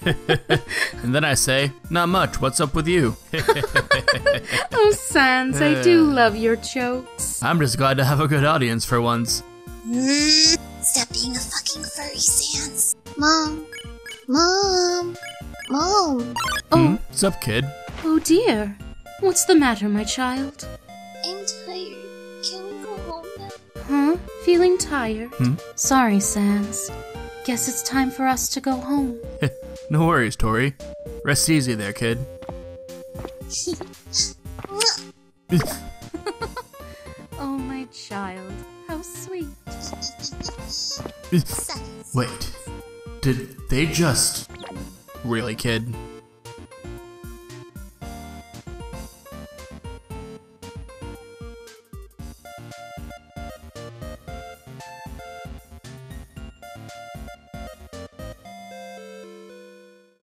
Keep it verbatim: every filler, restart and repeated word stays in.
And then I say, not much, what's up with you? Oh, Sans, I do love your jokes. I'm just glad to have a good audience for once. Mm, stop being a fucking furry, Sans. Mom. Mom. Mom. Oh. Hmm? What's up, kid? Oh dear. What's the matter, my child? I'm tired. Can we go home now? Huh? Feeling tired? Hmm? Sorry, Sans. Guess it's time for us to go home. No worries, Tori. Rest easy there, kid. Oh, my child. How sweet. Wait. Did they just... Really, kid?